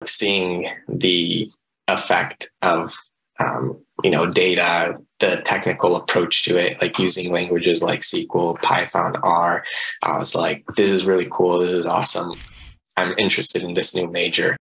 seeing the effect of, data, the technical approach to it, like using languages like SQL, Python, R. I was like, this is really cool. This is awesome. I'm interested in this new major.